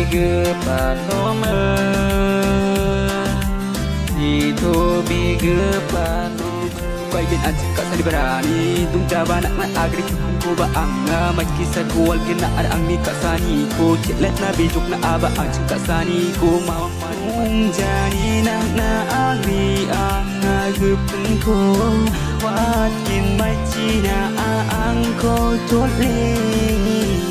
netobegipa netobegipa Kau bin anjing kat sali berani Tung jaba nak mat agri Ku ba anga Mai kisah kual kena ada angni kat sani Ku cik let na bijuk na aba anjing kat sani Ku mau manung jani nak na agri Anga gupun ko Wat kin mai cina ang ko chốt lên